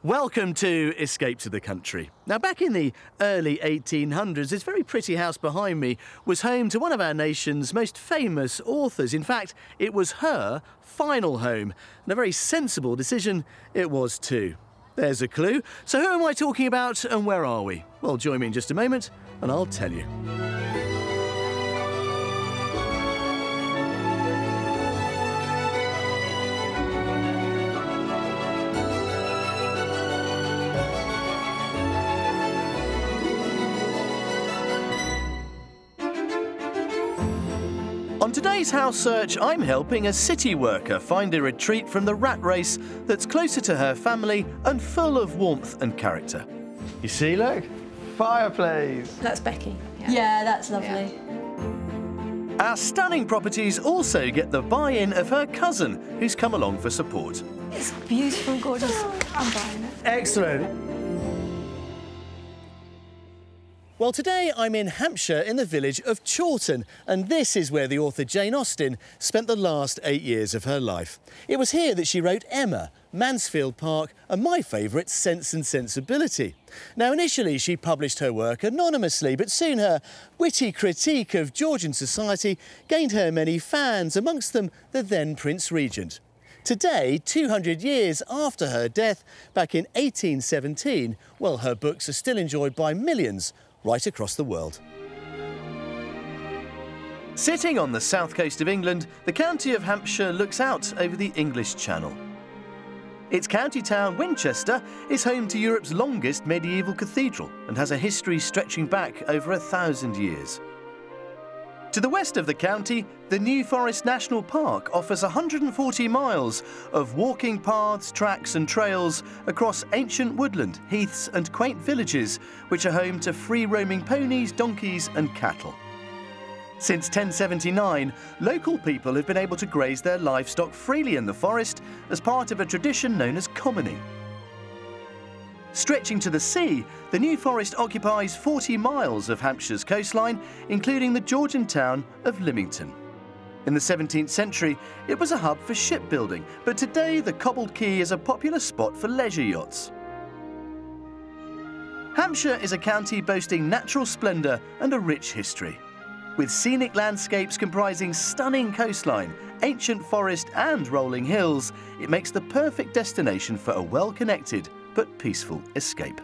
Welcome to Escape to the Country. Now, back in the early 1800s, this very pretty house behind me was home to one of our nation's most famous authors. In fact, it was her final home, and a very sensible decision it was too. There's a clue. So who am I talking about and where are we? Well, join me in just a moment and I'll tell you. On today's house search, I'm helping a city worker find a retreat from the rat race that's closer to her family and full of warmth and character. You see, look, fireplace. That's Becky. Yeah, that's lovely. Yeah. Our stunning properties also get the buy-in of her cousin, who's come along for support. It's beautiful, gorgeous. I'm buying it. Excellent. Well, today I'm in Hampshire in the village of Chawton, and this is where the author Jane Austen spent the last 8 years of her life. It was here that she wrote Emma, Mansfield Park, and my favourite, Sense and Sensibility. Now, initially she published her work anonymously, but soon her witty critique of Georgian society gained her many fans, amongst them the then Prince Regent. Today, 200 years after her death, back in 1817, well, her books are still enjoyed by millions right across the world. Sitting on the south coast of England, the county of Hampshire looks out over the English Channel. Its county town, Winchester, is home to Europe's longest medieval cathedral and has a history stretching back over 1,000 years. To the west of the county, the New Forest National Park offers 140 miles of walking paths, tracks and trails across ancient woodland, heaths and quaint villages, which are home to free-roaming ponies, donkeys and cattle. Since 1079, local people have been able to graze their livestock freely in the forest as part of a tradition known as commoning. Stretching to the sea, the New Forest occupies 40 miles of Hampshire's coastline, including the Georgian town of Lymington. In the 17th century, it was a hub for shipbuilding, but today the cobbled quay is a popular spot for leisure yachts. Hampshire is a county boasting natural splendour and a rich history. With scenic landscapes comprising stunning coastline, ancient forest and rolling hills, it makes the perfect destination for a well-connected but peaceful escape.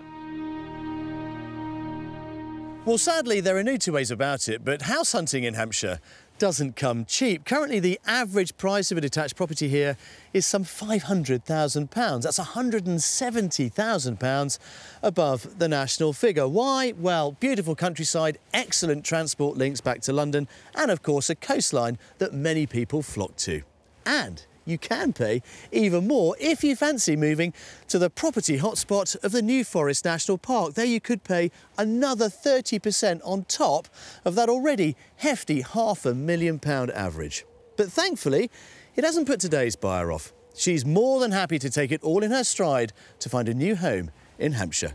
Well, sadly, there are no two ways about it, but house hunting in Hampshire doesn't come cheap. Currently, the average price of a detached property here is some £500,000. That's £170,000 above the national figure. Why? Well, beautiful countryside, excellent transport links back to London, and of course, a coastline that many people flock to. And you can pay even more if you fancy moving to the property hotspot of the New Forest National Park. There you could pay another 30% on top of that already hefty £500,000 average. But thankfully, it hasn't put today's buyer off. She's more than happy to take it all in her stride to find a new home in Hampshire.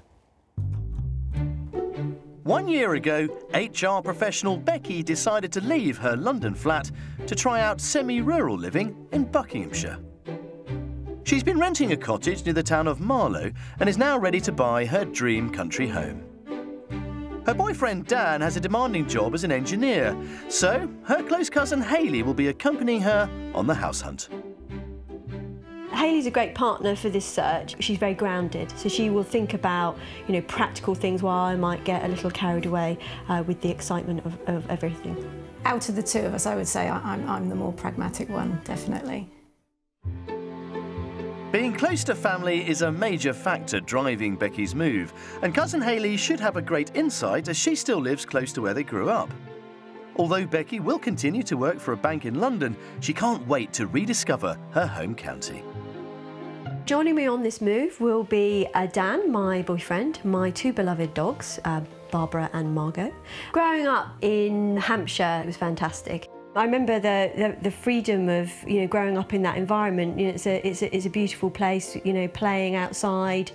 1 year ago, HR professional Becky decided to leave her London flat to try out semi-rural living in Buckinghamshire. She's been renting a cottage near the town of Marlow and is now ready to buy her dream country home. Her boyfriend Dan has a demanding job as an engineer, so her close cousin Hayley will be accompanying her on the house hunt. Hayley's a great partner for this search. She's very grounded, so she will think about, practical things while I might get a little carried away with the excitement of everything. Out of the two of us, I would say I'm the more pragmatic one, definitely. Being close to family is a major factor driving Becky's move, and cousin Hayley should have a great insight as she still lives close to where they grew up. Although Becky will continue to work for a bank in London, she can't wait to rediscover her home county. Joining me on this move will be Dan, my boyfriend, my two beloved dogs, Barbara and Margot. Growing up in Hampshire, it was fantastic. I remember the freedom of growing up in that environment. It's a beautiful place. Playing outside.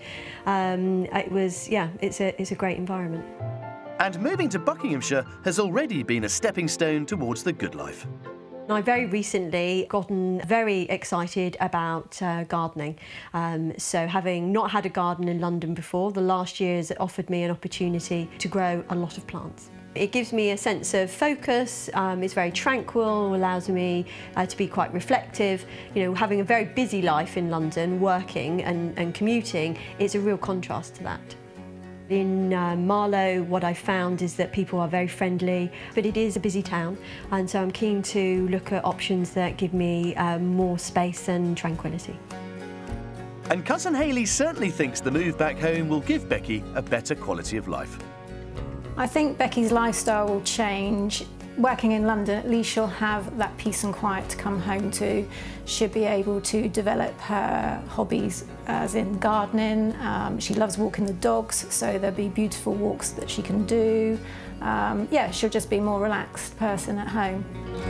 It's a great environment. And moving to Buckinghamshire has already been a stepping stone towards the good life. I very recently gotten very excited about gardening. So having not had a garden in London before, the last years it offered me an opportunity to grow a lot of plants. It gives me a sense of focus, it's very tranquil, allows me to be quite reflective. You know, having a very busy life in London, working and commuting, is a real contrast to that. In Marlow, what I found is that people are very friendly, but it is a busy town, and so I'm keen to look at options that give me more space and tranquility. And cousin Hayley certainly thinks the move back home will give Becky a better quality of life. I think Becky's lifestyle will change. Working in London, at least she'll have that peace and quiet to come home to. She'll be able to develop her hobbies, as in gardening. She loves walking the dogs, so there'll be beautiful walks that she can do. Yeah, she'll just be a more relaxed person at home.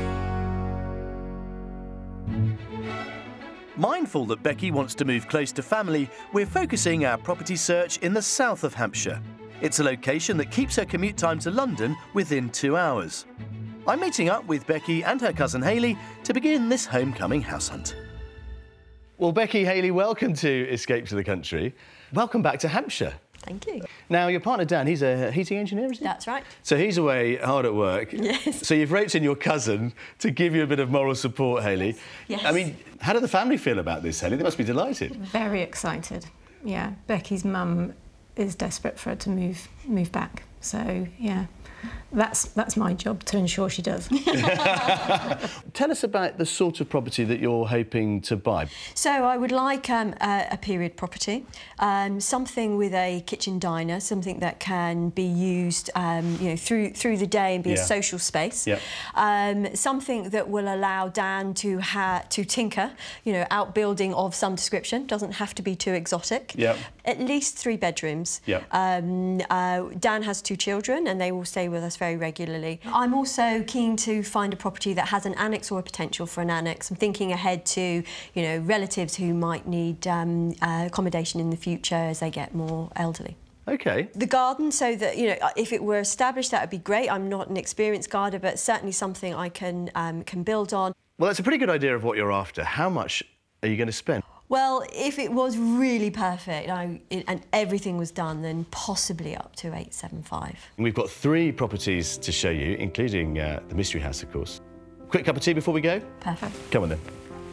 Mindful that Becky wants to move close to family, we're focusing our property search in the south of Hampshire. It's a location that keeps her commute time to London within 2 hours. I'm meeting up with Becky and her cousin Hayley to begin this homecoming house hunt. Well, Becky, Hayley, welcome to Escape to the Country. Welcome back to Hampshire. Thank you. Now, your partner Dan, he's a heating engineer, is he? That's right. So he's away hard at work. Yes. So you've roped in your cousin to give you a bit of moral support, Hayley. Yes. I mean, how do the family feel about this, Hayley? They must be delighted. Very excited. Yeah, Becky's mum is desperate for her to move back. So yeah, that's my job, to ensure she does. Tell us about the sort of property that you're hoping to buy. So I would like a period property, something with a kitchen diner, something that can be used, you know, through the day and be a social space. Yeah. Something that will allow Dan to tinker, you know, outbuilding of some description. Doesn't have to be too exotic. Yeah. At least 3 bedrooms. Yeah. Dan has 2 children, and they will stay with us very regularly. I'm also keen to find a property that has an annex or a potential for an annex. I'm thinking ahead to, you know, relatives who might need accommodation in the future as they get more elderly. OK. The garden, so that, you know, if it were established, that would be great. I'm not an experienced gardener, but certainly something I can build on. Well, that's a pretty good idea of what you're after. How much are you going to spend? Well, if it was really perfect and everything was done, then possibly up to 875. We've got 3 properties to show you, including the Mystery House, of course. Quick cup of tea before we go? Perfect. Come on then.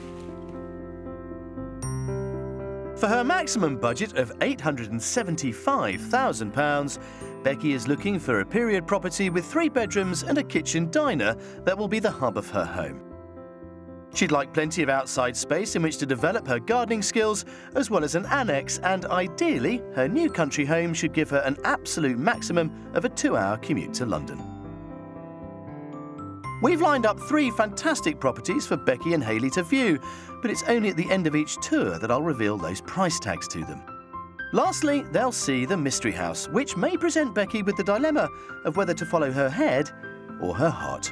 For her maximum budget of £875,000, Becky is looking for a period property with 3 bedrooms and a kitchen diner that will be the hub of her home. She'd like plenty of outside space in which to develop her gardening skills, as well as an annex, and ideally, her new country home should give her an absolute maximum of a 2-hour commute to London. We've lined up 3 fantastic properties for Becky and Hayley to view, but it's only at the end of each tour that I'll reveal those price tags to them. Lastly, they'll see the Mystery House, which may present Becky with the dilemma of whether to follow her head or her heart.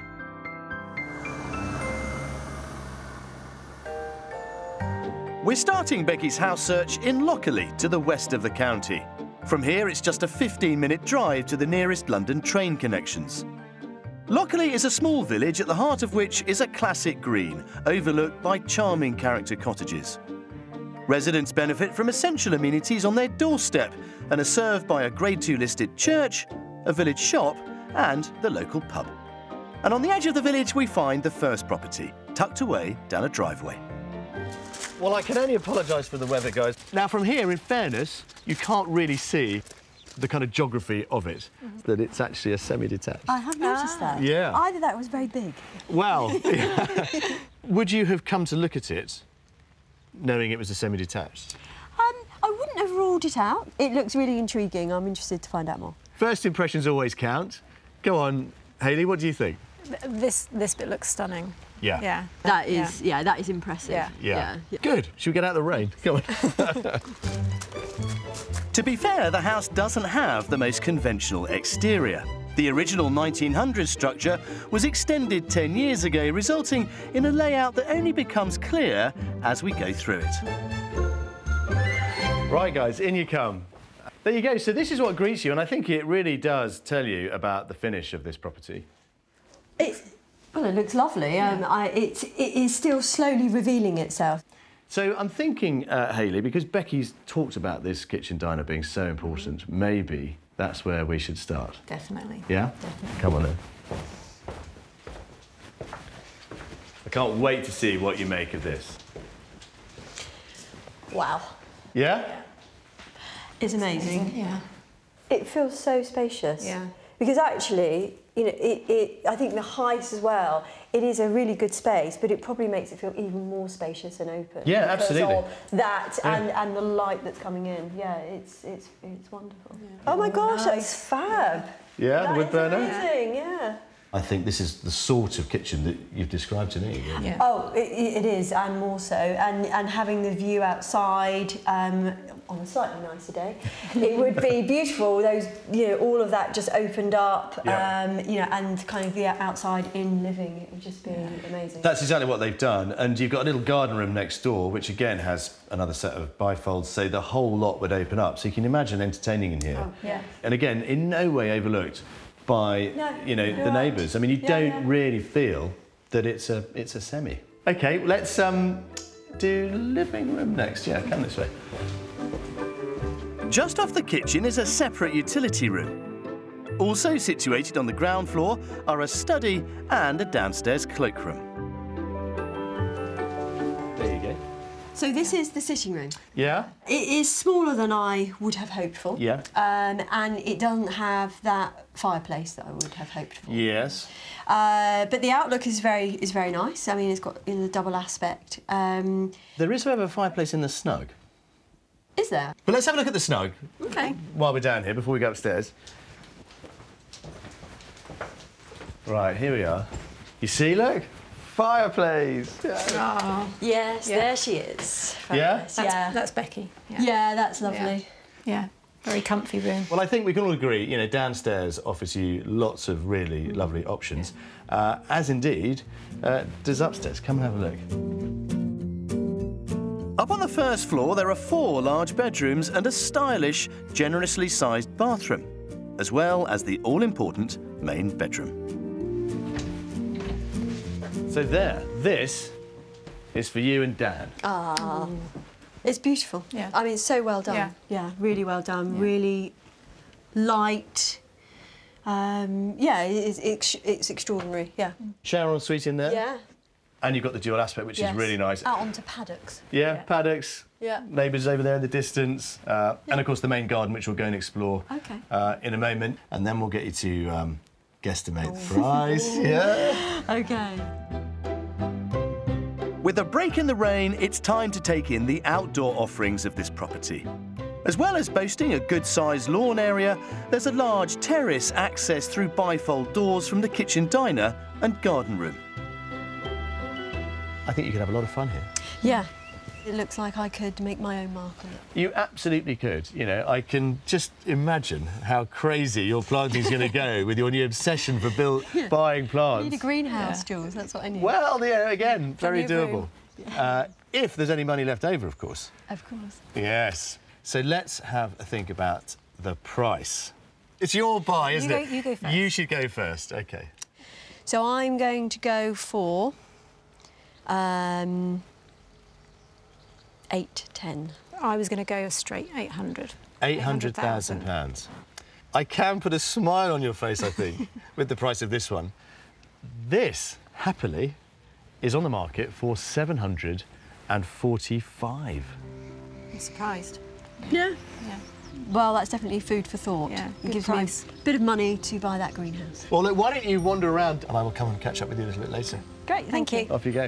We're starting Becky's house search in Lockerbie, to the west of the county. From here, it's just a 15-minute drive to the nearest London train connections. Lockerbie is a small village at the heart of which is a classic green, overlooked by charming character cottages. Residents benefit from essential amenities on their doorstep and are served by a Grade 2 listed church, a village shop and the local pub. And on the edge of the village we find the first property, tucked away down a driveway. Well, I can only apologise for the weather, guys. Now, from here, in fairness, you can't really see the kind of geography of it, that it's actually a semi-detached. I have noticed that. Yeah. I thought that was very big. Well, would you have come to look at it knowing it was a semi-detached? I wouldn't have ruled it out. It looks really intriguing. I'm interested to find out more. First impressions always count. Go on, Hayley, what do you think? This bit looks stunning. Yeah. Yeah. That is, that is impressive. Yeah. Good. Should we get out of the rain? Go on. To be fair, the house doesn't have the most conventional exterior. The original 1900s structure was extended 10 years ago, resulting in a layout that only becomes clear as we go through it. Right, guys, in you come. There you go. So this is what greets you, and I think it really does tell you about the finish of this property. Well, it looks lovely. Yeah. It is still slowly revealing itself. So I'm thinking, Hayley, because Becky's talked about this kitchen diner being so important, maybe that's where we should start. Definitely. Yeah? Definitely. Come on then. I can't wait to see what you make of this. Wow. Yeah? It's amazing. Yeah. It feels so spacious. Yeah. Because actually, you know, I think the height as well, it is a really good space, but it probably makes it feel even more spacious and open. Yeah, absolutely. Because of that Yeah. and the light that's coming in. Yeah, it's wonderful. Yeah. Oh my gosh, that's fab. Yeah, the wood burner? That's amazing, yeah. I think this is the sort of kitchen that you've described to me. Yeah. Oh, it is, and more so. And having the view outside on a slightly nicer day, it would be beautiful. Those, you know, all of that just opened up, Yeah. you know, and kind of the outside in living. It would just be amazing. That's exactly what they've done. And you've got a little garden room next door, which again has another set of bifolds, so the whole lot would open up. So you can imagine entertaining in here. Oh, yeah. And again, in no way overlooked by you know, the neighbours. I mean, you don't really feel that it's a semi. Okay, let's do living room next. Yeah, come this way. Just off the kitchen is a separate utility room. Also situated on the ground floor are a study and a downstairs cloakroom. There you go. So this is the sitting room. Yeah? It is smaller than I would have hoped for. Yeah. And it doesn't have that fireplace that I would have hoped for. Yes. But the outlook is very nice. I mean, it's got, you know, the double aspect. There is, however, a fireplace in the snug. Is there? But let's have a look at the snug. Okay. While we're down here, before we go upstairs. Right, here we are. You see, look? Fireplace! Oh, Yes, Yeah. there she is. Yeah? that's Becky. Yeah, that's lovely. Yeah, very comfy room. Well, I think we can all agree, you know, downstairs offers you lots of really lovely options, as indeed does upstairs. Come and have a look. Up on the first floor, there are 4 large bedrooms and a stylish, generously sized bathroom, as well as the all-important main bedroom. So there, this is for you and Dan. Ah, it's beautiful. Yeah. I mean, it's so well done. Yeah. Really well done. Really light. Yeah, it's extraordinary. Yeah. Shower ensuite in there. Yeah. And you've got the dual aspect, which is really nice. Out onto paddocks. Yeah, paddocks. Yeah. Neighbours over there in the distance. And, of course, the main garden, which we'll go and explore in a moment. And then we'll get you to guesstimate the price. Yeah. Okay. With a break in the rain, it's time to take in the outdoor offerings of this property. As well as boasting a good-sized lawn area, there's a large terrace accessed through bifold doors from the kitchen diner and garden room. I think you could have a lot of fun here. Yeah. It looks like I could make my own mark on it. You absolutely could. You know, I can just imagine how crazy your planting's going to go with your new obsession for buying plants. I need a greenhouse, Jules. That's what I need. Well, yeah, again, very Plenty of doable. room. Yeah. If there's any money left over, of course. Of course. Yes. So let's have a think about the price. It's your buy, isn't it? You go first. You should go first. OK. So I'm going to go for 810. I was going to go straight 800. £800,000. I can put a smile on your face, I think, with the price of this one. This, happily, is on the market for £745. I'm surprised. Yeah. Yeah. Well, that's definitely food for thought. Yeah, It good gives price. me a bit of money to buy that greenhouse. Well, look, why don't you wander around and I will come and catch up with you a little bit later. Great, thank you. Off you go.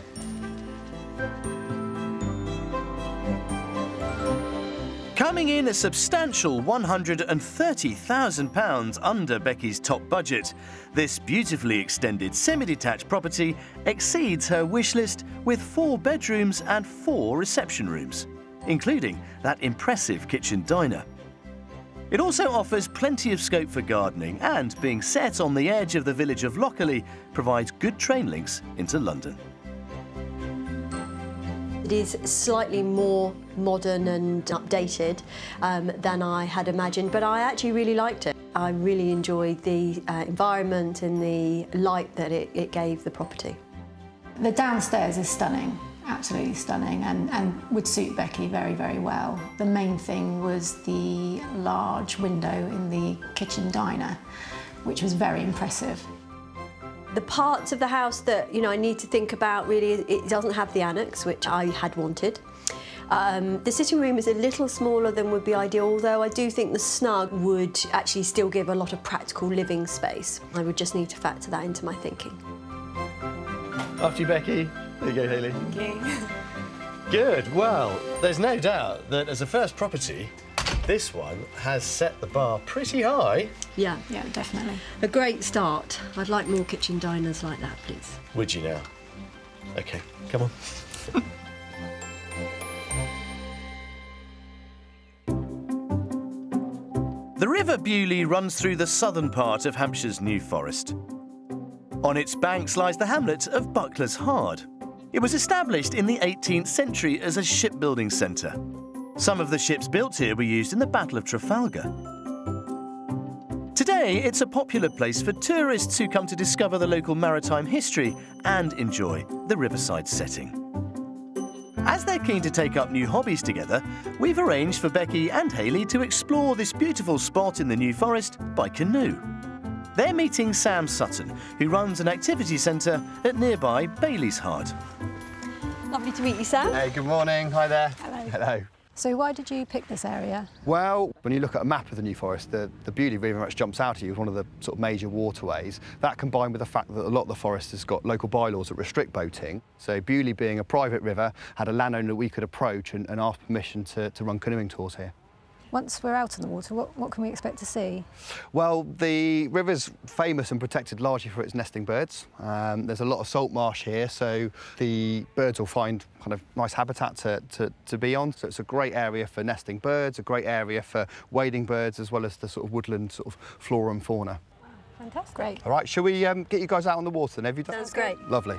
Coming in a substantial £130,000 under Becky's top budget, this beautifully extended semi-detached property exceeds her wish list with 4 bedrooms and 4 reception rooms, including that impressive kitchen diner. It also offers plenty of scope for gardening and, being set on the edge of the village of Lockerley, provides good train links into London. It is slightly more modern and updated than I had imagined, but I actually really liked it. I really enjoyed the environment and the light that it gave the property. The downstairs is stunning, absolutely stunning, and would suit Becky very, very well. The main thing was the large window in the kitchen diner, which was very impressive. The parts of the house that I need to think about really, it doesn't have the annex, which I had wanted. The sitting room is a little smaller than would be ideal, although I do think the snug would actually still give a lot of practical living space. I would just need to factor that into my thinking. After you, Becky. There you go, Hayley. Thank you. Good. Well, there's no doubt that as a first property, this one has set the bar pretty high. Yeah. Yeah, definitely. A great start. I'd like more kitchen diners like that, please. Would you now? OK, come on. The River Beaulieu runs through the southern part of Hampshire's New Forest. On its banks lies the hamlet of Buckler's Hard. It was established in the 18th century as a shipbuilding centre. Some of the ships built here were used in the Battle of Trafalgar. Today, it's a popular place for tourists who come to discover the local maritime history and enjoy the riverside setting. As they're keen to take up new hobbies together, we've arranged for Becky and Hayley to explore this beautiful spot in the New Forest by canoe. They're meeting Sam Sutton, who runs an activity centre at nearby Bailey's Hard. Lovely to meet you, Sam. Hey, good morning. Hi there. Hello. Hello. So why did you pick this area? Well, when you look at a map of the New Forest, the Beaulieu very much jumps out at you as one of the sort of major waterways. That combined with the fact that a lot of the forest has got local bylaws that restrict boating. So Beaulieu, being a private river, had a landowner that we could approach and ask permission to run canoeing tours here. Once we're out on the water, what can we expect to see? Well, the river's famous and protected largely for its nesting birds. There's a lot of salt marsh here, so the birds will find kind of nice habitat to be on. So it's a great area for nesting birds, a great area for wading birds, as well as the sort of woodland sort of flora and fauna. Fantastic. Great. All right, shall we get you guys out on the water then? Have you done? Sounds great. Lovely.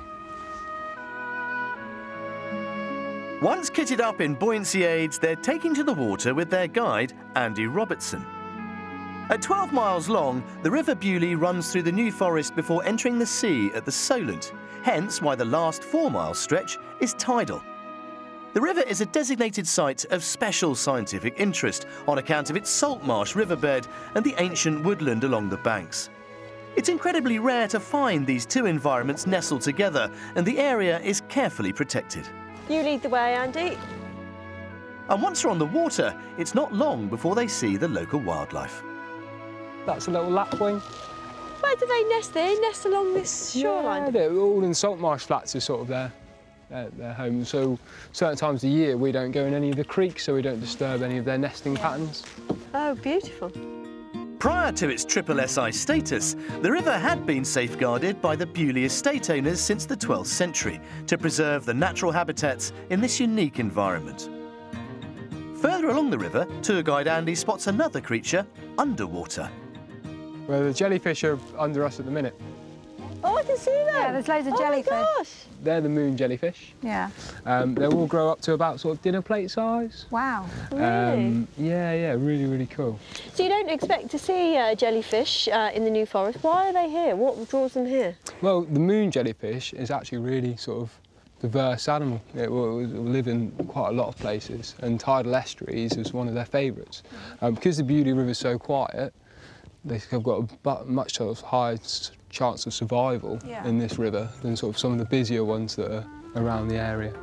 Once kitted up in buoyancy aids, they're taking to the water with their guide, Andy Robertson. At 12 miles long, the River Beaulieu runs through the New Forest before entering the sea at the Solent, hence why the last 4-mile stretch is tidal. The river is a designated site of special scientific interest on account of its salt marsh riverbed and the ancient woodland along the banks. It's incredibly rare to find these two environments nestled together, and the area is carefully protected. You lead the way, Andy. And once they're on the water, it's not long before they see the local wildlife. That's a little lapwing. Where do they nest? They nest along this shoreline? Yeah, they're all in salt marsh flats is sort of their home. So certain times of the year we don't go in any of the creeks, so we don't disturb any of their nesting patterns. Oh, beautiful. Prior to its triple SI status, the river had been safeguarded by the Beaulieu estate owners since the 12th century to preserve the natural habitats in this unique environment. Further along the river, tour guide Andy spots another creature underwater. Well, the jellyfish are under us at the minute. Oh, I can see them. Yeah, there's loads of jellyfish. Oh my gosh. They're the moon jellyfish. Yeah. They will grow up to about sort of dinner plate size. Wow. Really? Yeah, really, really cool. So you don't expect to see jellyfish in the New Forest. Why are they here? What draws them here? Well, the moon jellyfish is actually really sort of diverse animal. It will live in quite a lot of places, and tidal estuaries is one of their favourites. Because the Beaulieu River is so quiet, they've got a much sort of higher chance of survival in this river than sort of some of the busier ones that are around the area.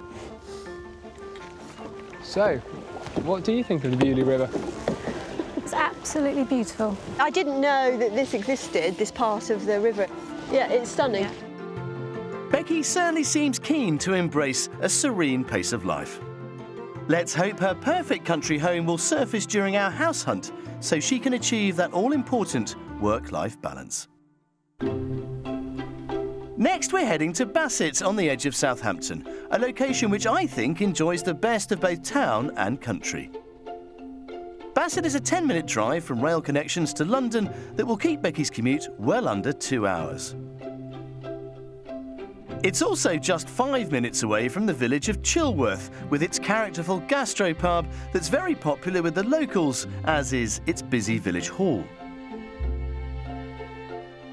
So, what do you think of the Beaulieu River? It's absolutely beautiful. I didn't know that this existed, this part of the river. Yeah, it's stunning. Yeah. Becky certainly seems keen to embrace a serene pace of life. Let's hope her perfect country home will surface during our house hunt so she can achieve that all-important work-life balance. Next, we're heading to Basset on the edge of Southampton, a location which I think enjoys the best of both town and country. Basset is a 10-minute drive from rail connections to London that will keep Becky's commute well under 2 hours. It's also just 5 minutes away from the village of Chilworth, with its characterful gastropub that's very popular with the locals, as is its busy village hall.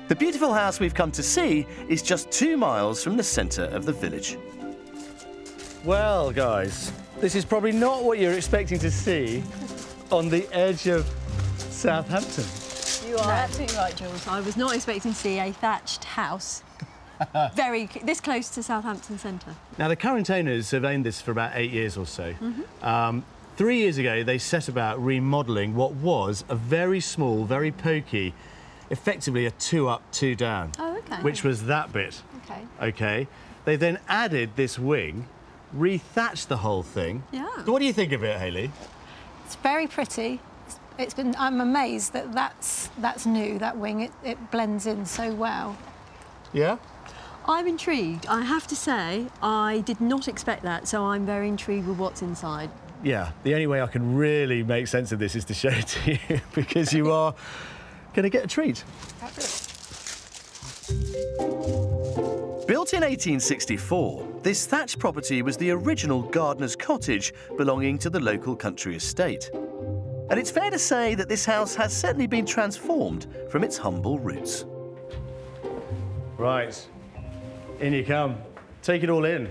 The beautiful house we've come to see is just 2 miles from the centre of the village. Well, guys, this is probably not what you're expecting to see on the edge of Southampton. You are absolutely right, Jules. I was not expecting to see a thatched house this close to Southampton Centre. Now, the current owners have owned this for about 8 years or so. 3 years ago, they set about remodelling what was a very small, very pokey, effectively a 2 up, 2 down. Oh, OK. Which was that bit. OK. OK. They then added this wing, re-thatched the whole thing. Yeah. What do you think of it, Hayley? It's very pretty. I'm amazed that that's new, that wing. It blends in so well. Yeah? I'm intrigued. I have to say, I did not expect that, so I'm very intrigued with what's inside. Yeah, the only way I can really make sense of this is to show it to you, because you are going to get a treat. Built in 1864, this thatched property was the original gardener's cottage belonging to the local country estate. And it's fair to say that this house has certainly been transformed from its humble roots. Right, in you come. Take it all in.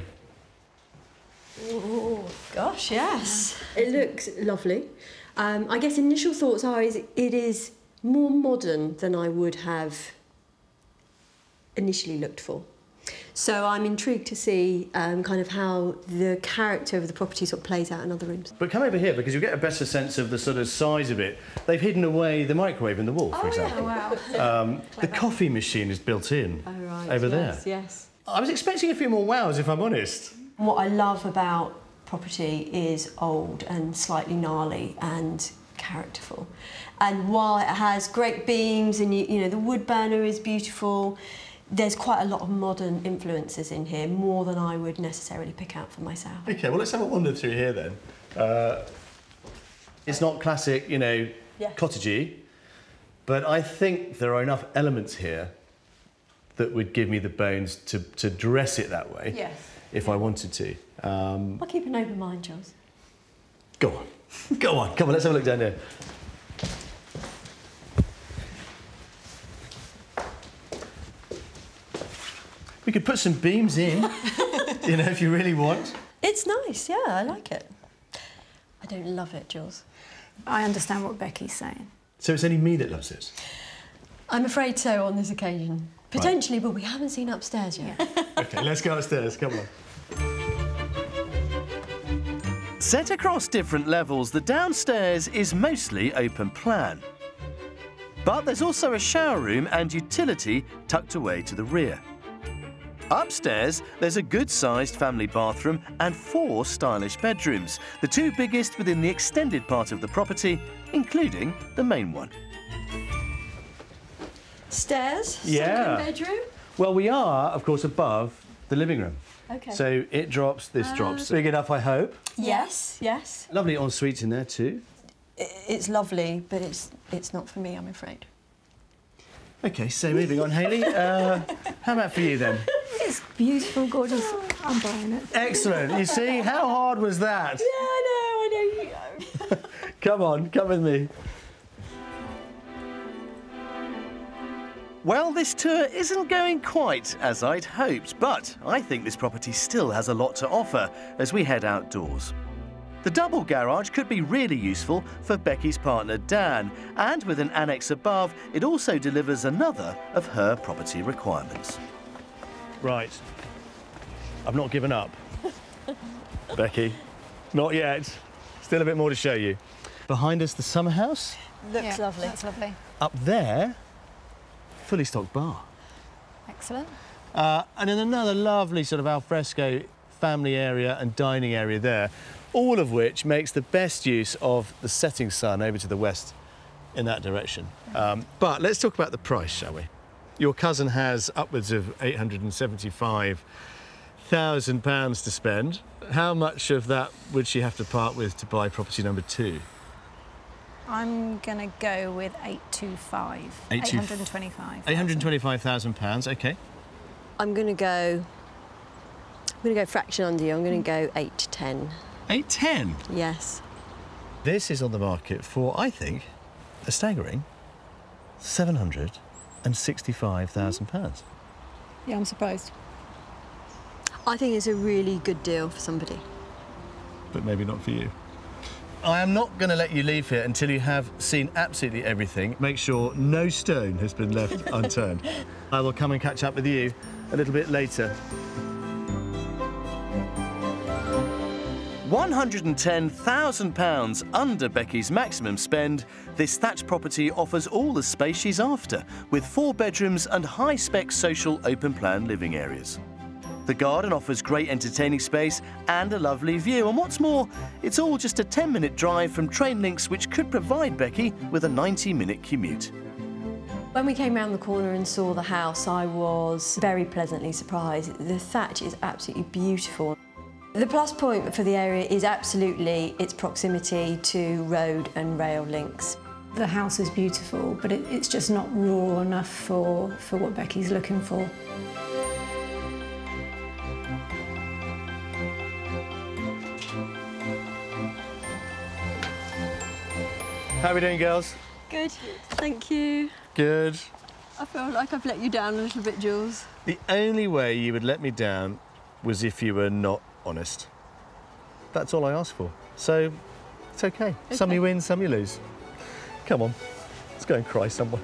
Oh, gosh, yes. It looks lovely. I guess initial thoughts are it is more modern than I would have initially looked for. So I'm intrigued to see kind of how the character of the property sort of plays out in other rooms. But come over here, because you'll get a better sense of the sort of size of it. They've hidden away the microwave in the wall, for example. Wow. The coffee machine is built in over there. Yes. I was expecting a few more wows, if I'm honest. What I love about property is old and slightly gnarly and characterful. And while it has great beams and, you know, the wood burner is beautiful, there's quite a lot of modern influences in here, more than I would necessarily pick out for myself. OK, well, let's have a wander through here, then. It's not classic, you know, cottagey, but I think there are enough elements here that would give me the bones to dress it that way, if I wanted to. I'll keep an open mind, Jules. Go on. Go on. Come on, let's have a look down here. We could put some beams in, you know, if you really want. It's nice, yeah, I like it. I don't love it, Jules. I understand what Becky's saying. So it's only me that loves it? I'm afraid so on this occasion. Potentially, but we haven't seen upstairs yet. OK, let's go upstairs, come on. Set across different levels, the downstairs is mostly open plan. But there's also a shower room and utility tucked away to the rear. Upstairs, there's a good-sized family bathroom and 4 stylish bedrooms, the 2 biggest within the extended part of the property, including the main one. Stairs? Yeah. Second bedroom? Well, we are, of course, above the living room. OK. So it drops, this drops. Big enough, I hope. Yes, yes. Lovely ensuite in there too. It's lovely, but it's not for me, I'm afraid. OK, so moving on, Hayley. How about for you, then? It's beautiful, gorgeous. I'm buying it. Excellent. You see, how hard was that? Yeah, I know. Come on, come with me. Well, this tour isn't going quite as I'd hoped, but I think this property still has a lot to offer as we head outdoors. The double garage could be really useful for Becky's partner Dan, and with an annex above, it also delivers another of her property requirements. Right. I've not given up. Becky, not yet. Still a bit more to show you. Behind us, the summer house. Looks lovely. That's lovely. Up there, fully stocked bar. Excellent. And then another lovely sort of alfresco family area and dining area there, all of which makes the best use of the setting sun over to the west in that direction. But let's talk about the price, shall we? Your cousin has upwards of £875,000 to spend. How much of that would she have to part with to buy property number 2? I'm going to go with 825. 825. £825,000, OK. I'm going to go fraction under you. I'm going to go 810. 810? Yes. This is on the market for, I think, a staggering £750,000. £165,000. Yeah, I'm surprised. I think it's a really good deal for somebody. But maybe not for you. I am not going to let you leave here until you have seen absolutely everything. Make sure no stone has been left unturned. I will come and catch up with you a little bit later. £110,000 under Becky's maximum spend, this thatched property offers all the space she's after, with 4 bedrooms and high-spec social open-plan living areas. The garden offers great entertaining space and a lovely view, and what's more, it's all just a 10-minute drive from train links, which could provide Becky with a 90-minute commute. When we came round the corner and saw the house, I was very pleasantly surprised. The thatch is absolutely beautiful. The plus point for the area is absolutely its proximity to road and rail links. The house is beautiful, but it's just not raw enough for what Becky's looking for. How are we doing, girls? Good, thank you. Good. I feel like I've let you down a little bit, Jules. The only way you would let me down was if you were not honest. That's all I asked for. So, it's okay. Some you win, some you lose. Come on, let's go and cry somewhere.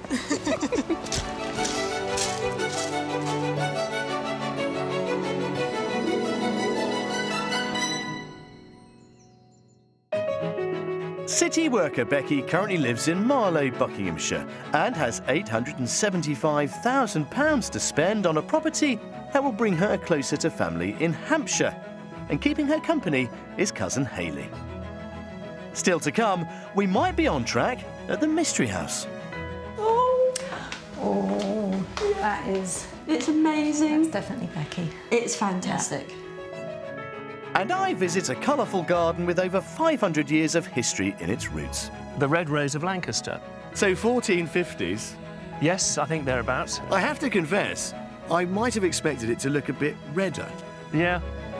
City worker Becky currently lives in Marlow, Buckinghamshire, and has £875,000 to spend on a property that will bring her closer to family in Hampshire. And keeping her company is cousin Hayley. Still to come, we might be on track at the Mystery House. Oh, that is... It's amazing. That's definitely Becky. It's fantastic. Yeah. And I visit a colourful garden with over 500 years of history in its roots. The Red Rose of Lancaster. So 1450s. Yes, I think thereabouts. I have to confess, I might have expected it to look a bit redder. Yeah.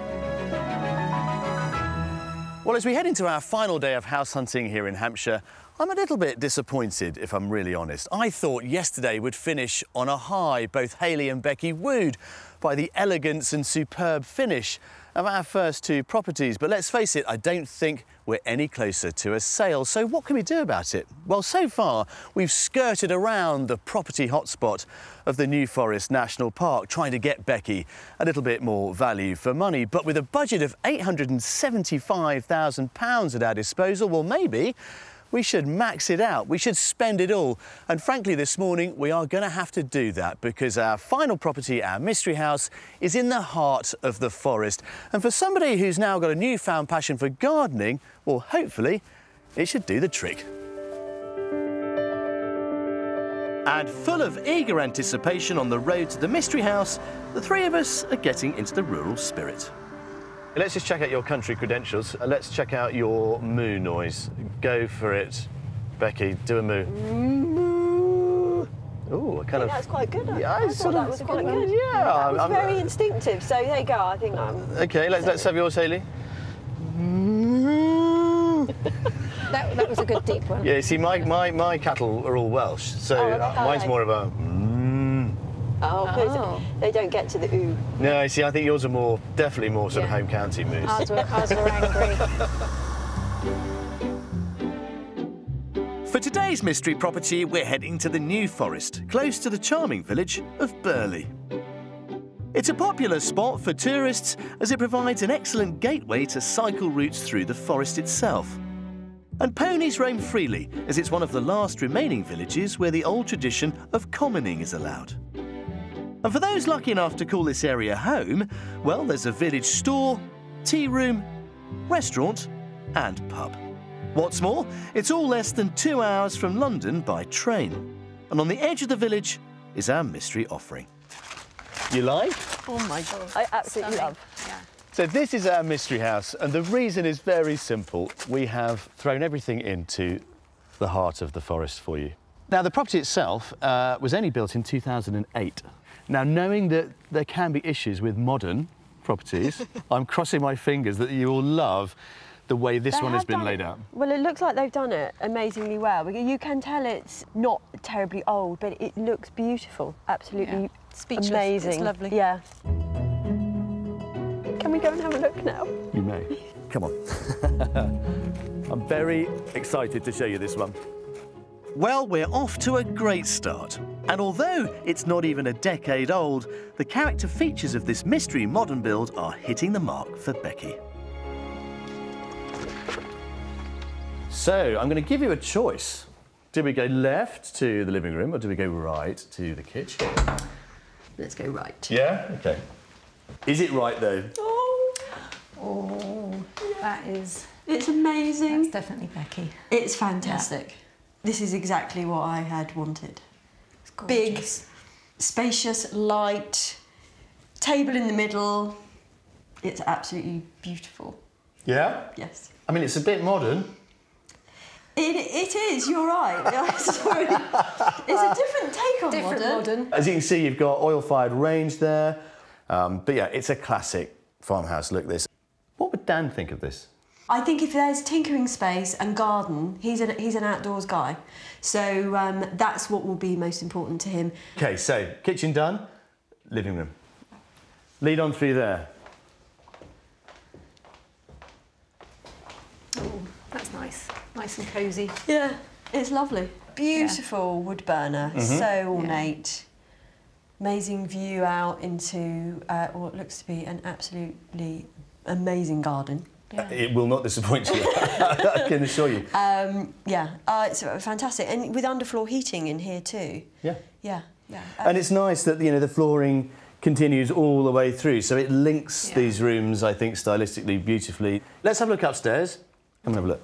Well, as we head into our final day of house hunting here in Hampshire, I'm a little bit disappointed, if I'm really honest. I thought yesterday would finish on a high. Both Hayley and Becky wooed by the elegance and superb finish of our first 2 properties. But let's face it, I don't think we're any closer to a sale. So what can we do about it? Well, so far, we've skirted around the property hotspot of the New Forest National Park, trying to get Becky a little bit more value for money. But with a budget of £875,000 at our disposal, well, maybe we should max it out. We should spend it all. And frankly, this morning, we are going to have to do that because our final property, our mystery house, is in the heart of the forest. And for somebody who's now got a newfound passion for gardening, well, hopefully, it should do the trick. And full of eager anticipation on the road to the Mystery House, the 3 of us are getting into the rural spirit. Let's just check out your country credentials. Let's check out your moo noise. Go for it, Becky. Do a moo. Moo. Oh, I kind of. That's quite good. Yeah, I thought that was quite good. Yeah, That was very instinctive. So there you go. I think I'm. Okay, let's have yours, Hayley. That was a good deep one. Yeah, see, my cattle are all Welsh, so mine's more of a. Oh, they don't get to the ooh. No, see, I think yours are definitely more sort of home county moves. Ours were angry. For today's mystery property, we're heading to the New Forest, close to the charming village of Burley. It's a popular spot for tourists as it provides an excellent gateway to cycle routes through the forest itself. And ponies roam freely, as it's one of the last remaining villages where the old tradition of commoning is allowed. And for those lucky enough to call this area home, well, there's a village store, tea room, restaurant and pub. What's more, it's all less than 2 hours from London by train. And on the edge of the village is our mystery offering. You like? Oh my God. I absolutely love. Yeah. So this is our mystery house, and the reason is very simple. We have thrown everything into the heart of the forest for you. Now, the property itself was only built in 2008. Now, knowing that there can be issues with modern properties, I'm crossing my fingers that you will love the way this They one has have been done laid it- out. Well, it looks like they've done it amazingly well. You can tell it's not terribly old, but it looks beautiful. Absolutely Speechless. amazing. It's lovely. Yeah. Can we go and have a look now? You may. Come on. I'm very excited to show you this one. Well, we're off to a great start. And although it's not even a decade old, the character features of this mystery modern build are hitting the mark for Becky. So, I'm going to give you a choice. Do we go left to the living room or do we go right to the kitchen? Let's go right. Yeah? OK. Is it right, though? Oh, that is... It's amazing. That's definitely Becky. It's fantastic. This is exactly what I had wanted. It's Big, gorgeous. spacious, light, table in the middle. It's absolutely beautiful. Yeah? Yes. I mean, it's a bit modern. It is, you're right. Sorry. It's a different take on Different modern. As you can see, you've got oil-fired range there. But yeah, it's a classic farmhouse look, this. What would Dan think of this? I think if there's tinkering space and garden, he's an outdoors guy. So that's what will be most important to him. OK, so kitchen done, living room. Lead on through there. Oh, that's nice. Nice and cosy. Yeah, it's lovely. Beautiful wood burner, so ornate. Amazing view out into what looks to be an absolutely amazing garden. Yeah. It will not disappoint you, I can assure you. It's fantastic. And with underfloor heating in here too. Yeah. Yeah. And it's nice that, you know, the flooring continues all the way through, so it links these rooms, I think, stylistically beautifully. Let's have a look upstairs. Come and have a look.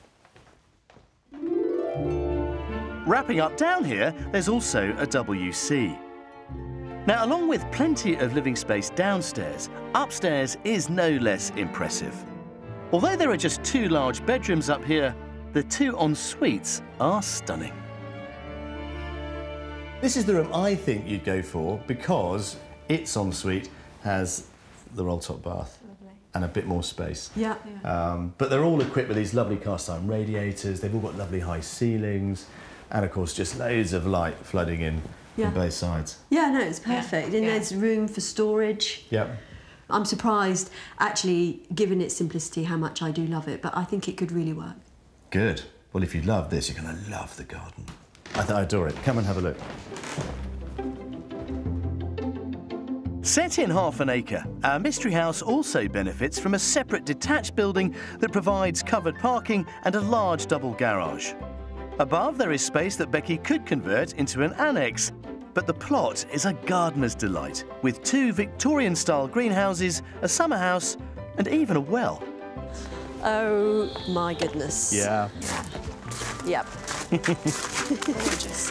Wrapping up down here, there's also a WC. Now, along with plenty of living space downstairs, upstairs is no less impressive. Although there are just 2 large bedrooms up here, the 2 en-suites are stunning. This is the room I think you'd go for because its ensuite has the roll-top bath and a bit more space. Yeah. But they're all equipped with these lovely cast-iron radiators. They've all got lovely high ceilings and, of course, just loads of light flooding in from both sides. Yeah, no, it's perfect. And there's room for storage. Yep. I'm surprised, actually, given its simplicity, how much I do love it, but I think it could really work. Good. Well, if you love this, you're going to love the garden. I adore it. Come and have a look. Set in half an acre, our mystery house also benefits from a separate detached building that provides covered parking and a large double garage. Above, there is space that Becky could convert into an annex, but the plot is a gardener's delight, with 2 Victorian-style greenhouses, a summer house, and even a well. Oh, my goodness. Yeah. Yep. Gorgeous.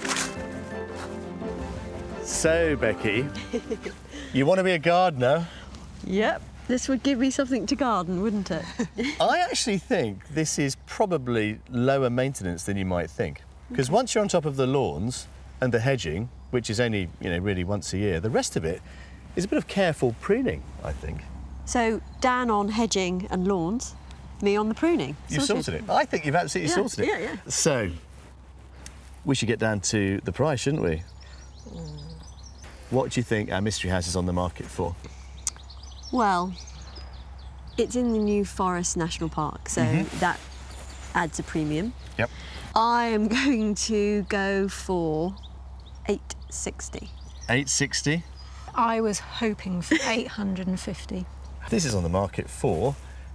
So, Becky, you want to be a gardener? Yep. This would give me something to garden, wouldn't it? I actually think this is probably lower maintenance than you might think. Because once you're on top of the lawns and the hedging, which is only, you know, really once a year, the rest of it is a bit of careful pruning, I think. So, Dan on hedging and lawns, me on the pruning. You've sorted it. I think you've absolutely sorted it. Yeah. So, we should get down to the price, shouldn't we? What do you think our mystery house is on the market for? Well, it's in the New Forest National Park, so that adds a premium. Yep. I am going to go for $860. $860. I was hoping for 850. This is on the market for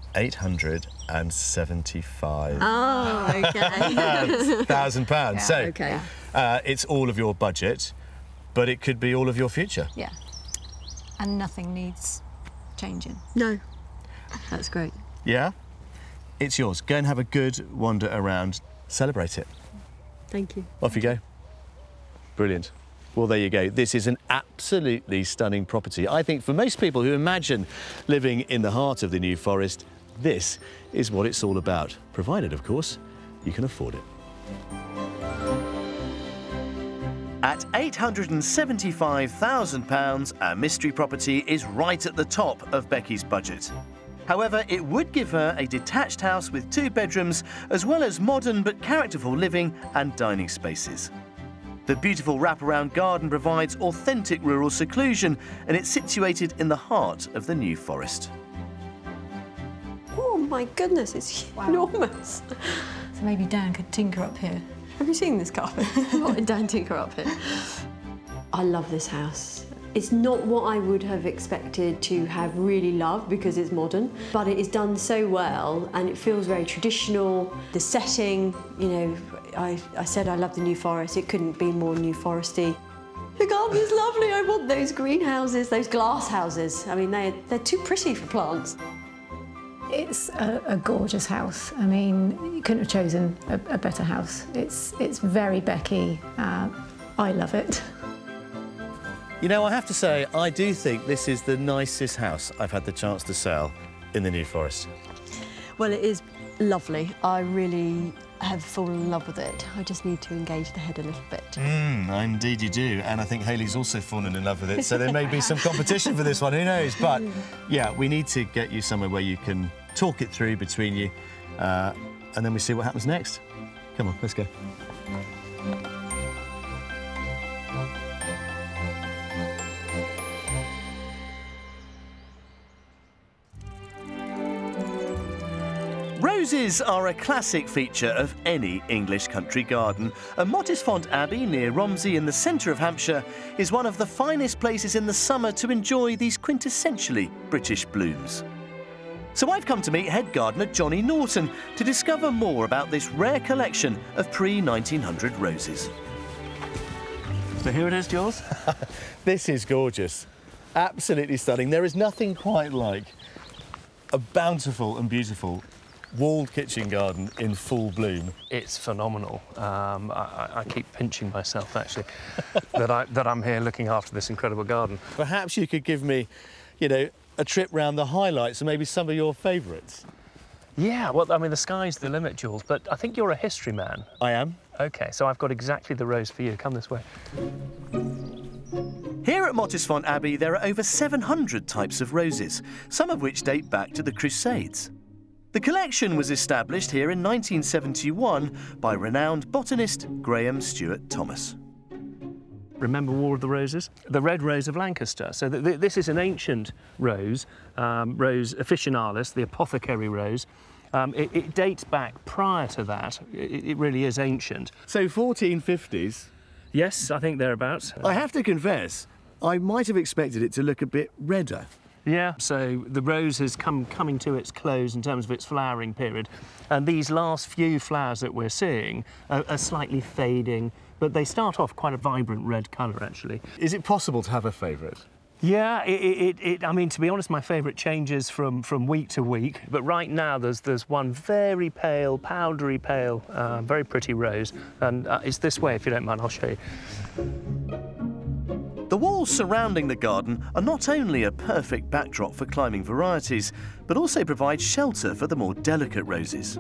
£875. Oh, OK. £1,000. So, OK. it's all of your budget, but it could be all of your future. Yeah. And nothing needs changing. No, that's great. Yeah? It's yours. Go and have a good wander around. Celebrate it. Thank you. Off you go. Brilliant. Well, there you go. This is an absolutely stunning property. I think for most people who imagine living in the heart of the New Forest, this is what it's all about, provided, of course, you can afford it. At £875,000, our mystery property is right at the top of Becky's budget. However, it would give her a detached house with 2 bedrooms, as well as modern but characterful living and dining spaces. The beautiful wraparound garden provides authentic rural seclusion, and it's situated in the heart of the New Forest. Oh my goodness, it's enormous. So maybe Dan could tinker up here. Have you seen this carpet? What did Dan tinker up here? I love this house. It's not what I would have expected to have really loved because it's modern, but it is done so well and it feels very traditional. The setting, you know, I said I love the New Forest. It couldn't be more New Foresty. The garden is lovely. I want those greenhouses, those glass houses. I mean, they're too pretty for plants. It's a gorgeous house. I mean, you couldn't have chosen a better house. It's very Becky. I love it. You know, I have to say, I do think this is the nicest house I've had the chance to sell in the New Forest. Well, it is lovely. I really have fallen in love with it. I just need to engage the head a little bit. Indeed you do, and I think Hayley's also fallen in love with it, so there may be some competition for this one, who knows? But, yeah, we need to get you somewhere where you can talk it through between you, and then we see what happens next. Come on, let's go. Roses are a classic feature of any English country garden, and Mottisfont Abbey near Romsey in the centre of Hampshire is one of the finest places in the summer to enjoy these quintessentially British blooms. So I've come to meet head gardener Johnny Norton to discover more about this rare collection of pre-1900 roses. So here it is, Jules. This is gorgeous. Absolutely stunning. There is nothing quite like a bountiful and beautiful walled kitchen garden in full bloom. It's phenomenal. I keep pinching myself, actually, that I'm here looking after this incredible garden. Perhaps you could give me, you know, a trip round the highlights and maybe some of your favourites. Yeah, well, I mean, the sky's the limit, Jules, but I think you're a history man. I am. OK, so I've got exactly the rose for you. Come this way. Here at Mottisfont Abbey, there are over 700 types of roses, some of which date back to the Crusades. The collection was established here in 1971 by renowned botanist Graham Stuart Thomas. Remember War of the Roses? The red rose of Lancaster. So this is an ancient rose, Rose officinalis, the apothecary rose. It dates back prior to that. It really is ancient. So 1450s? Yes, I think thereabouts. I have to confess, I might have expected it to look a bit redder. Yeah, so the rose is coming to its close in terms of its flowering period, and these last few flowers that we're seeing are slightly fading, but they start off quite a vibrant red colour, actually. Is it possible to have a favourite? Yeah, I mean, to be honest, my favourite changes from week to week, but right now there's one very pale, powdery pale, very pretty rose, and it's this way, if you don't mind, I'll show you. The walls surrounding the garden are not only a perfect backdrop for climbing varieties, but also provide shelter for the more delicate roses.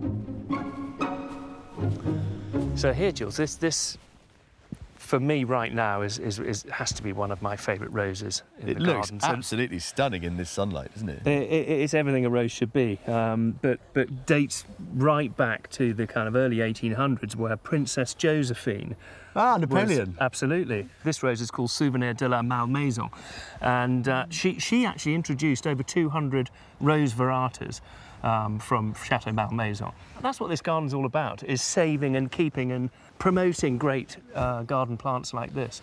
So here, Jules, this for me right now has to be one of my favourite roses in the garden. It looks absolutely stunning in this sunlight, doesn't it? It's everything a rose should be, but dates right back to the kind of early 1800s, where Princess Josephine. Ah, Napoleon. Absolutely. This rose is called Souvenir de la Malmaison, and she actually introduced over 200 rose varieties from Chateau Malmaison. That's what this garden's all about, is saving and keeping and promoting great garden plants like this.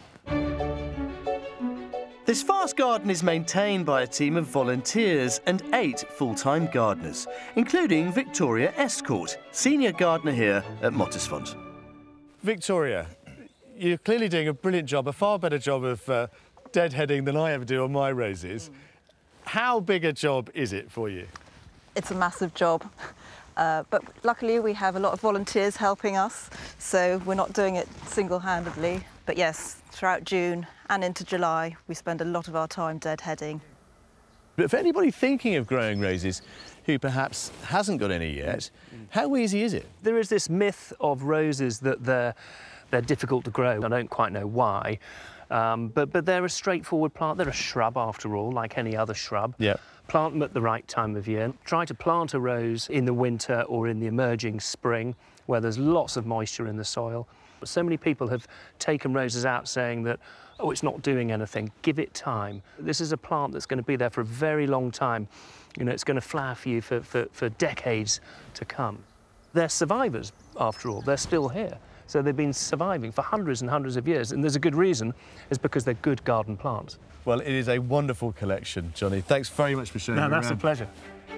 This vast garden is maintained by a team of volunteers and 8 full-time gardeners, including Victoria Estcourt, senior gardener here at Mottisfont. Victoria, you're clearly doing a brilliant job, a far better job of deadheading than I ever do on my roses. How big a job is it for you? It's a massive job, but luckily we have a lot of volunteers helping us, so we're not doing it single-handedly. But yes, throughout June and into July, we spend a lot of our time deadheading. But for anybody thinking of growing roses who perhaps hasn't got any yet, how easy is it? There is this myth of roses that they're difficult to grow. I don't quite know why. But they're a straightforward plant. They're a shrub after all, like any other shrub. Yeah. Plant them at the right time of year. Try to plant a rose in the winter or in the emerging spring, where there's lots of moisture in the soil. So many people have taken roses out saying that, oh, it's not doing anything. Give it time. This is a plant that's going to be there for a very long time. You know, it's going to flower for you for decades to come. They're survivors, after all. They're still here. So they've been surviving for hundreds and hundreds of years, and there's a good reason. It's because they're good garden plants. Well, it is a wonderful collection, Johnny. Thanks very much for showing me No, that's a around. pleasure.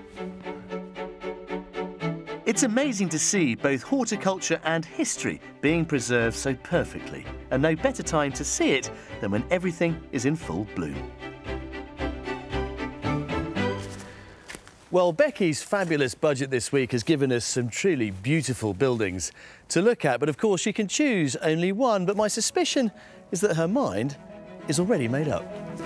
It's amazing to see both horticulture and history being preserved so perfectly, and no better time to see it than when everything is in full bloom. Well, Becky's fabulous budget this week has given us some truly beautiful buildings to look at, but of course she can choose only one, but my suspicion is that her mind is already made up.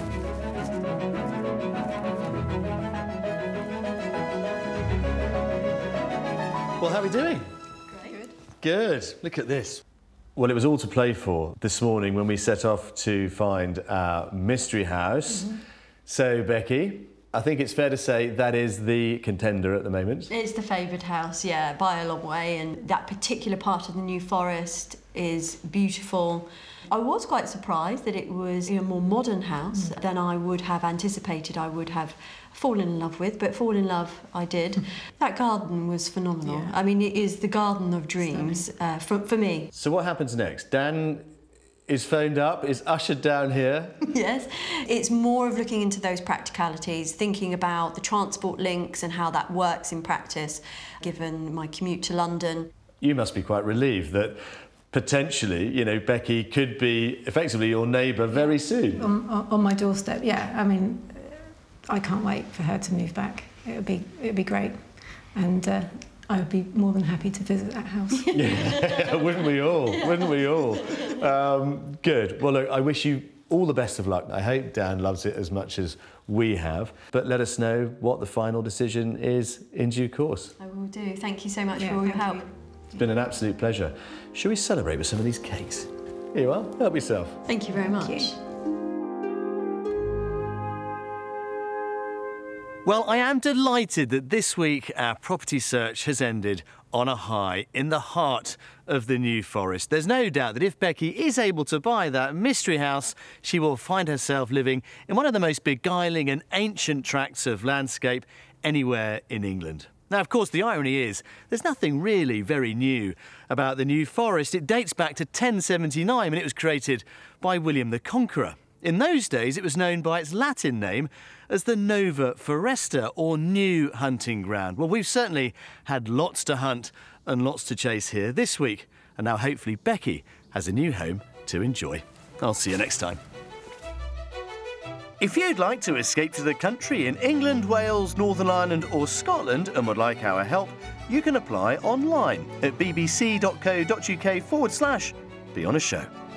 Well, how are we doing? Great. Good. Look at this. Well, it was all to play for this morning when we set off to find our mystery house. So, Becky, I think it's fair to say that is the contender at the moment. It's the favoured house, yeah, by a long way, and that particular part of the New Forest is beautiful. I was quite surprised that it was a more modern house than I would have anticipated I would have fallen in love with, but fall in love I did. That garden was phenomenal. Yeah. I mean, it is the garden of dreams for me. So what happens next? Dan is phoned up, is ushered down here. Yes, it's more of looking into those practicalities, thinking about the transport links and how that works in practice, given my commute to London. You must be quite relieved that potentially, you know, Becky could be effectively your neighbour very soon. On my doorstep, yeah. I mean, I can't wait for her to move back. It'd be great, and I would be more than happy to visit that house. Yeah, wouldn't we all? Wouldn't we all? Good. Well, look, I wish you all the best of luck. I hope Dan loves it as much as we have. But let us know what the final decision is in due course. I will do. Thank you so much Yeah, for all your thank help. you. It's been an absolute pleasure. Shall we celebrate with some of these cakes? Here you are. Help yourself. Thank you very much. Thank you. Well, I am delighted that this week our property search has ended on a high in the heart of the New Forest. There's no doubt that if Becky is able to buy that mystery house, she will find herself living in one of the most beguiling and ancient tracts of landscape anywhere in England. Now, of course, the irony is there's nothing really very new about the New Forest. It dates back to 1079 when it was created by William the Conqueror. In those days, it was known by its Latin name as the Nova Foresta, or New Hunting Ground. Well, we've certainly had lots to hunt and lots to chase here this week, and now hopefully Becky has a new home to enjoy. I'll see you next time. If you'd like to escape to the country in England, Wales, Northern Ireland or Scotland and would like our help, you can apply online at bbc.co.uk/Be On A Show.